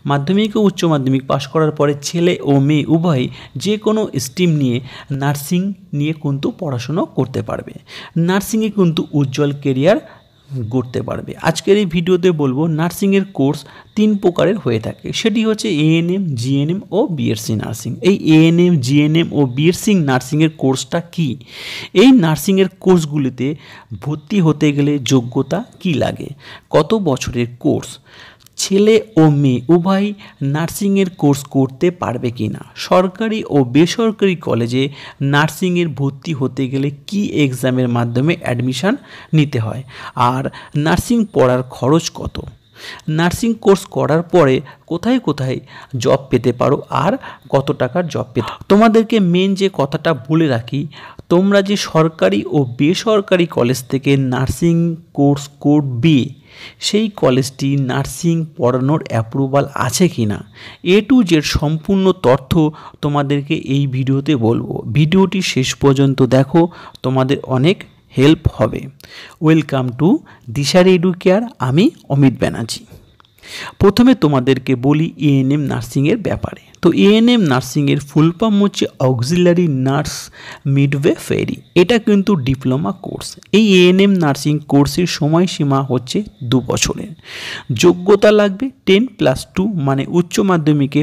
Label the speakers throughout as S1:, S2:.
S1: মাধ্যমিক ও উচ্চ মাধ্যমিক পাশ করার পরে ছেলে ও মেয়ে উভয়ই যে কোনো স্ট্রিম নিয়ে নার্সিং নিয়ে কিন্তু পড়াশুনো করতে পারবে। নার্সিংয়ে কিন্তু উজ্জ্বল কেরিয়ার গড়তে পারবে। আজকের এই ভিডিওতে বলবো নার্সিংয়ের কোর্স 3 প্রকারের হয়ে থাকে, সেটি হচ্ছে এএনএম, জিএনএম ও বিএসসি নার্সিং। এই এএনএম, জিএনএম ও বিএসসি নার্সিংয়ের কোর্সটা কি? এই নার্সিংয়ের কোর্সগুলিতে ভর্তি হতে গেলে যোগ্যতা কি লাগে? কত বছরের কোর্স? ছেলে ও মেয়ে উভয়ই নার্সিংয়ের কোর্স করতে পারবে কি না? সরকারি ও বেসরকারি কলেজে নার্সিংয়ের ভর্তি হতে গেলে কি এক্সামের মাধ্যমে অ্যাডমিশান নিতে হয়? আর নার্সিং পড়ার খরচ কত? নার্সিং কোর্স করার পরে কোথায় কোথায় জব পেতে পারো আর কত টাকার জব পেতে? তোমাদেরকে মেন যে কথাটা বলে রাখি, তোমরা যে সরকারি ও বেসরকারি কলেজ থেকে নার্সিং কোর্স করবে সেই কলেজটি নার্সিং পড়ানোর অ্যাপ্রুভাল আছে কি না, A to Z সম্পূর্ণ তথ্য তোমাদেরকে এই ভিডিওতে বলবো। ভিডিওটি শেষ পর্যন্ত দেখো, তোমাদের অনেক হেল্প হবে। ওয়েলকাম টু দিশারি এডুকেয়ার, আমি অমিত ব্যানার্জি। প্রথমে তোমাদেরকে বলি এএনএম নার্সিংয়ের ব্যাপারে। তো এএনএম নার্সিংয়ের ফুল ফর্ম হচ্ছে অক্সিলারি নার্স মিডওয়েফারি। এটা কিন্তু ডিপ্লোমা কোর্স। এই এএনএম নার্সিং কোর্সের সময়সীমা হচ্ছে 2 বছরের। যোগ্যতা লাগবে 10+2 মানে উচ্চ মাধ্যমিকে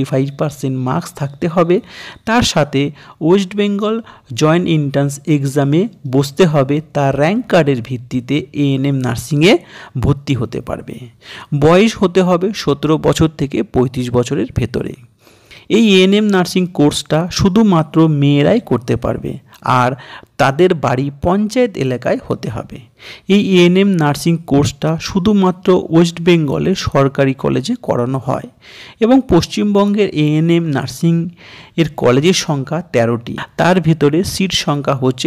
S1: 45% মার্কস থাকতে হবে। তার সাথে ওয়েস্ট বেঙ্গল জয়েন্ট এন্ট্রান্স এক্সামে বসতে হবে। তার র্যাঙ্ক কার্ডের ভিত্তিতে এএনএম নার্সিংয়ে ভর্তি হতে পারবে। বয়স হতে হবে 17 বছর থেকে 35 বছরের ভেতরে। এই এএনএম নার্সিং কোর্সটা শুধুমাত্র মেয়েরাই করতে পারবে আর তাদের বাড়ি পঞ্চায়েত এলাকায় হতে হবে। এই এএনএম নার্সিং কোর্সটা শুধুমাত্র ওয়েস্ট বেঙ্গলের সরকারি কলেজে করানো হয় এবং পশ্চিমবঙ্গের এএনএম নার্সিং এর কলেজের সংখ্যা 13টি। তার ভেতরে সিট সংখ্যা হচ্ছে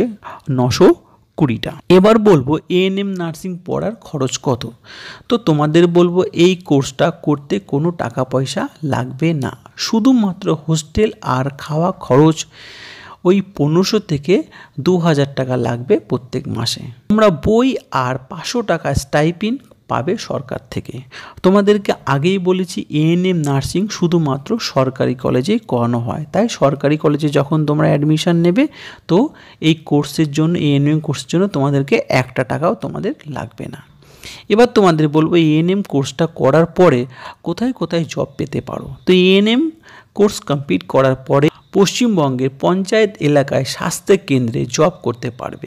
S1: 920টা। এবার বলবো এএনএম নার্সিং পড়ার খরচ কত। তো তোমাদের বলবো এই কোর্সটা করতে কোনো টাকা পয়সা লাগবে না, শুধুমাত্র হোস্টেল আর খাওয়া খরচ ওই 1500 থেকে 2000 টাকা লাগবে প্রত্যেক মাসে। তোমরা বই আর 500 টাকা স্টাইপেন্ড পাবে সরকার থেকে। তোমাদেরকে আগেই বলেছি এএনএম নার্সিং শুধুমাত্র সরকারি কলেজেই করানো হয়, তাই সরকারি কলেজে যখন তোমরা অ্যাডমিশান নেবে তো এই কোর্সের জন্য, এএনএম কোর্সের জন্য তোমাদেরকে 1 টাকাও তোমাদের লাগবে না। এবার তোমাদের বলবো এএনএম কোর্সটা করার পরে কোথায় কোথায় জব পেতে পারো। তো এএনএম কোর্স কমপ্লিট করার পরে পশ্চিমবঙ্গের পঞ্চায়েত এলাকায় স্বাস্থ্য কেন্দ্রে জব করতে পারবে।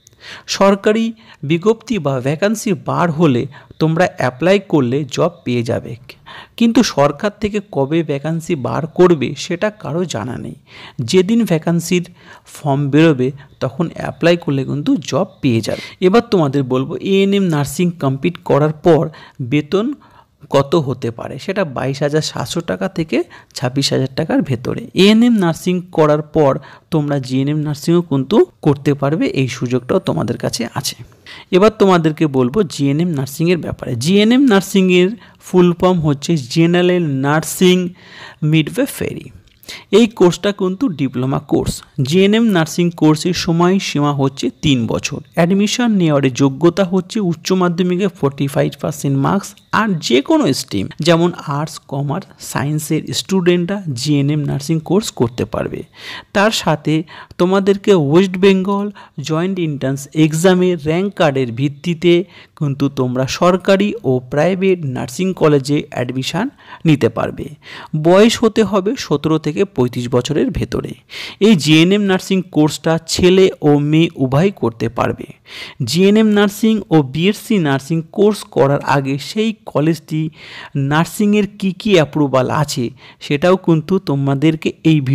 S1: সরকারি বিজ্ঞপ্তি বা ভ্যাকান্সি বার হলে তোমরা অ্যাপ্লাই করলে জব পেয়ে যাবে, কিন্তু সরকার থেকে কবে ভ্যাকান্সি বার করবে সেটা কারো জানা নেই। যেদিন ভ্যাকান্সির ফর্ম বেরোবে তখন অ্যাপ্লাই করলে কিন্তু জব পেয়ে যাবে। এবার তোমাদের বলবো এএনএম নার্সিং কমপ্লিট করার পর বেতন কত হতে পারে, সেটা 22,700 টাকা থেকে 26,000 টাকার ভেতরে। এএনএম নার্সিং করার পর তোমরা জিএনএম নার্সিংও কিন্তু করতে পারবে, এই সুযোগটাও তোমাদের কাছে আছে। এবার তোমাদেরকে বলবো জিএনএম নার্সিংয়ের ব্যাপারে। জিএনএম নার্সিংয়ের ফুল ফর্ম হচ্ছে জেনারেল নার্সিং মিডওয়েফারি। এই কোর্সটা কিন্তু ডিপ্লোমা কোর্স। জিএনএম নার্সিং কোর্সের সময়সীমা হচ্ছে 3 বছর। অ্যাডমিশন নেওয়ার যোগ্যতা হচ্ছে উচ্চ মাধ্যমিকে 45% মার্কস আর যে কোনো স্ট্রিম যেমন আর্টস, কমার্স, সায়েন্সের স্টুডেন্টরা জিএনএম নার্সিং কোর্স করতে পারবে। তার সাথে তোমাদেরকে ওয়েস্ট বেঙ্গল জয়েন্ট এন্ট্রান্স এক্সামের র্যাঙ্ক কার্ডের ভিত্তিতে কিন্তু তোমরা সরকারি ও প্রাইভেট নার্সিং কলেজে অ্যাডমিশান নিতে পারবে। বয়স হতে হবে 17 থেকে 35 বছরের ভেতরে। এই জিএনএম নার্সিং কোর্সটা ছেলে ও মেয়ে উভয় করতে পারবে। জিএনএম নার্সিং ও বিএসসি নার্সিং কোর্স করার আগে সেই কলেজটি নার্সিংয়ের কি অ্যাপ্রুভাল আছে সেটাও কিন্তু তোমাদেরকে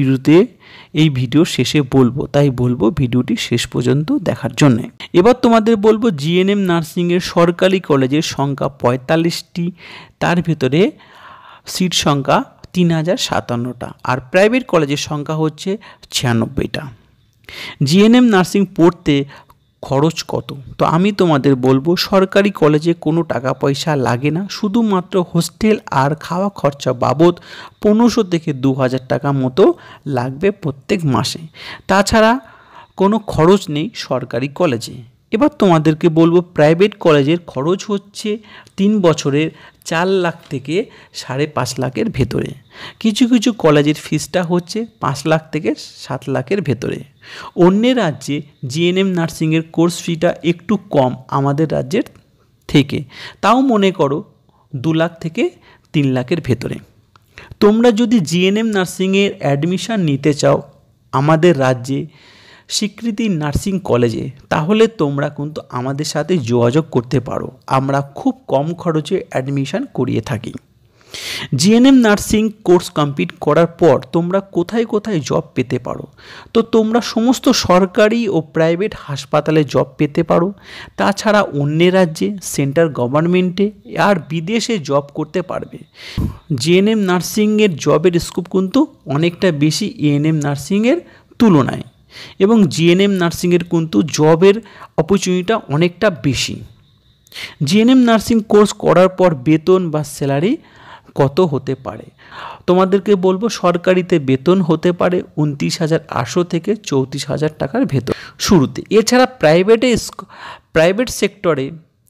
S1: এই ভিডিওর শেষে বলবো, তাই বলবো ভিডিওটি শেষ পর্যন্ত দেখার জন্য। এবার তোমাদের বলবো জিএনএম নার্সিংয়ের সরকারি কলেজের সংখ্যা 45টি, তার ভিতরে সিট সংখ্যা 3057টা আর প্রাইভেট কলেজের সংখ্যা হচ্ছে 96টা। জিএনএম নার্সিং পড়তে খরচ কত? তো আমি তোমাদের বলবো সরকারি কলেজে কোনো টাকা পয়সা লাগে না, শুধুমাত্র হোস্টেল আর খাওয়া খরচা বাবদ 1500 থেকে 2000 টাকা মতো লাগবে প্রত্যেক মাসে। তাছাড়া কোনো খরচ নেই সরকারি কলেজে। এবার তোমাদেরকে বলবো প্রাইভেট কলেজের খরচ হচ্ছে 3 বছরের 4 লাখ থেকে 5.5 লাখের ভেতরে। কিছু কিছু কলেজের ফিসটা হচ্ছে 5 লাখ থেকে 7 লাখের ভেতরে। অন্য রাজ্যে জিএনএম নার্সিংয়ের কোর্স ফিটা একটু কম আমাদের রাজ্যের থেকে, তাও মনে করো 2 লাখ থেকে 3 লাখের ভেতরে। তোমরা যদি জিএনএম নার্সিংয়ের অ্যাডমিশান নিতে চাও আমাদের রাজ্যে স্বীকৃতি নার্সিং কলেজে, তাহলে তোমরা কিন্তু আমাদের সাথে যোগাযোগ করতে পারো। আমরা খুব কম খরচে অ্যাডমিশান করিয়ে থাকি। জিএনএম নার্সিং কোর্স কমপ্লিট করার পর তোমরা কোথায় কোথায় জব পেতে পারো? তো তোমরা সমস্ত সরকারি ও প্রাইভেট হাসপাতালে জব পেতে পারো। তাছাড়া অন্য রাজ্যে সেন্ট্রাল গভর্নমেন্টে আর বিদেশে জব করতে পারবে। জিএনএম নার্সিংয়ের জবের স্কোপ কিন্তু অনেকটা বেশি এএনএম নার্সিংয়ের তুলনায়, এবং জিএনএম নার্সিংয়ের কিন্তু জবের অপরচুনিটিটা অনেকটা বেশি। জিএনএম নার্সিং কোর্স করার পর বেতন বা স্যালারি কত হতে পারে? তোমাদেরকে বলবো সরকারিতে বেতন হতে পারে 29,800 থেকে 34,000 টাকার ভেতর শুরুতে। এছাড়া প্রাইভেট সেক্টরে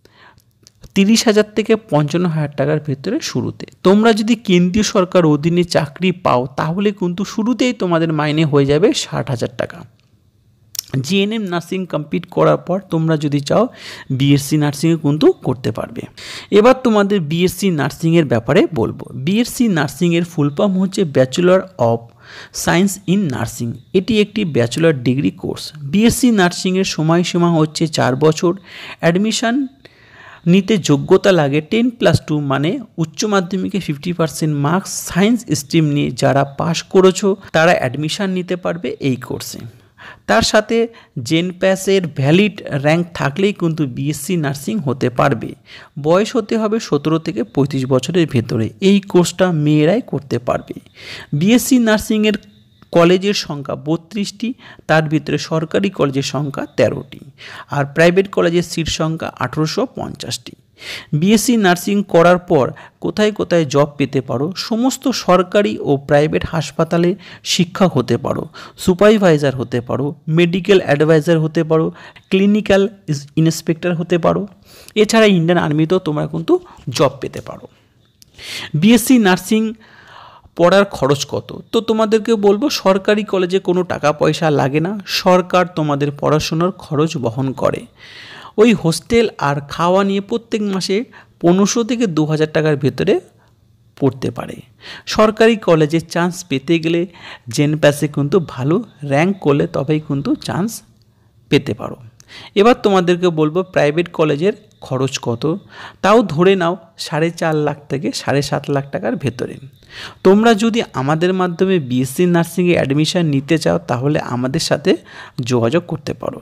S1: 30,000 থেকে 55,000 টাকার ভেতরে শুরুতে। তোমরা যদি কেন্দ্রীয় সরকার অধীনে চাকরি পাও তাহলে কিন্তু শুরুতেই তোমাদের মাইনে হয়ে যাবে 60,000 টাকা। জিএনএম নার্সিং কমপ্লিট করার পর তোমরা যদি চাও বিএসসি নার্সিংয়ে কিন্তু করতে পারবে। এবার তোমাদের বিএসসি নার্সিংয়ের ব্যাপারে বলবো। বিএসসি নার্সিংয়ের ফুল ফর্ম হচ্ছে bachelor of science in nursing. এটি একটি ব্যাচেলর ডিগ্রি কোর্স। বিএসসি নার্সিংয়ের সময়সীমা হচ্ছে 4 বছর। অ্যাডমিশান নিতে যোগ্যতা লাগে 10+2 মানে উচ্চ মাধ্যমিকে 50% মার্কস। সায়েন্স স্ট্রিম নিয়ে যারা পাশ করেছো তারা অ্যাডমিশান নিতে পারবে এই কোর্সে। তার সাথে জেনপ্যাসের ভ্যালিড র্যাঙ্ক থাকলেই কিন্তু বিএসসি নার্সিং হতে পারবে। বয়স হতে হবে 17 থেকে 35 বছরের ভেতরে। এই কোর্সটা মেয়েরাই করতে পারবে। বিএসসি নার্সিংয়ের কলেজের সংখ্যা 32টি, তার ভিতরে সরকারি কলেজের সংখ্যা 13টি, আর প্রাইভেট কলেজের সিট সংখ্যা 1850টি। বিএসসি নার্সিং করার পর কোথায় কোথায় জব পেতে পারো? সমস্ত সরকারি ও প্রাইভেট হাসপাতালে শিক্ষক হতে পারো, সুপারভাইজার হতে পারো, মেডিকেল অ্যাডভাইজার হতে পারো, ক্লিনিক্যাল ইন্সপেক্টর হতে পারো। এছাড়া ইন্ডিয়ান আর্মিতেও তোমরা কিন্তু জব পেতে পারো। বিএসসি নার্সিং পড়ার খরচ কত? তো তোমাদেরকে বলবো সরকারি কলেজে কোনো টাকা পয়সা লাগে না। সরকার তোমাদের পড়াশোনার খরচ বহন করে। ওই হোস্টেল আর খাওয়া নিয়ে প্রত্যেক মাসে 1500 থেকে 2000 টাকার ভেতরে পড়তে পারে। সরকারি কলেজে চান্স পেতে গেলে জেনপ্যাসে কিন্তু ভালো র্যাঙ্ক করলে তবেই কিন্তু চান্স পেতে পারো। এবার তোমাদেরকে বলবো প্রাইভেট কলেজের খরচ কত? তাও ধরে নাও 4.5 লাখ থেকে 7.5 লাখ টাকার ভেতরে। তোমরা যদি আমাদের মাধ্যমে বিএসসি নার্সিংয়ে অ্যাডমিশান নিতে চাও তাহলে আমাদের সাথে যোগাযোগ করতে পারো।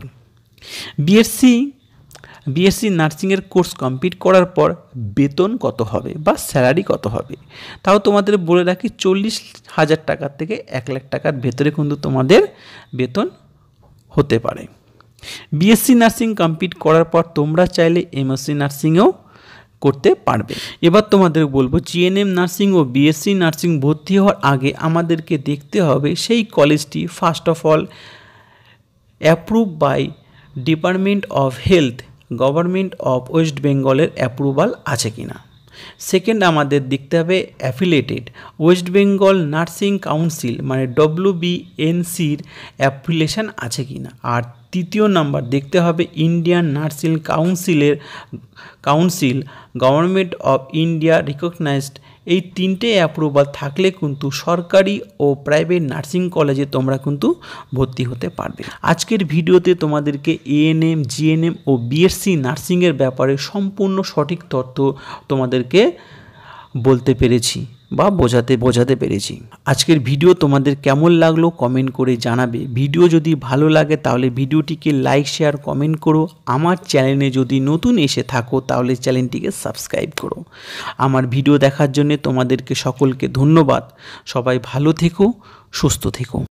S1: বিএসসি নার্সিংয়ের কোর্স কমপ্লিট করার পর বেতন কত হবে বা স্যালারি কত হবে? তাও তোমাদের বলে রাখি 40,000 টাকা থেকে 1 লাখ টাকার ভেতরে কিন্তু তোমাদের বেতন হতে পারে। বিএসসি নার্সিং কমপ্লিট করার পর তোমরা চাইলে এমএসসি নার্সিংয়েও করতে পারবে। এবার তোমাদের বলবো জিএনএম নার্সিং ও বিএসসি নার্সিং ভর্তি হওয়ার আগে আমাদেরকে দেখতে হবে সেই কলেজটি first of all approve by department of health, government of West বেঙ্গলের অ্যাপ্রুভাল আছে কিনা। সেকেন্ড আমাদের দেখতে হবে affiliated West Bengal nursing council মানে WBNCর অ্যাফিলিয়েশন আছে কিনা। আর তৃতীয় নাম্বার দেখতে হবে Indian nursing council government of India recognised. এই 3টে অ্যাপ্রুভাল থাকলে কিন্তু সরকারি ও প্রাইভেট নার্সিং কলেজে তোমরা কিন্তু ভর্তি হতে পারবে। আজকের ভিডিওতে তোমাদেরকে এএনএম, জিএনএম ও বিএসসি নার্সিংয়ের ব্যাপারে সম্পূর্ণ সঠিক তথ্য তোমাদেরকে বলতে পেরেছি বা বোঝাতে পেরেছি। আজকের ভিডিও তোমাদের কেমন লাগলো কমেন্ট করে জানাবে। ভিডিও যদি ভালো লাগে তাহলে ভিডিওটিকে লাইক, শেয়ার, কমেন্ট করো। আমার চ্যানেলে যদি নতুন এসে থাকো তাহলে চ্যানেলটিকে সাবস্ক্রাইব করো। আমার ভিডিও দেখার জন্য তোমাদেরকে সকলকে ধন্যবাদ। সবাই ভালো থেকো, সুস্থ থেকো।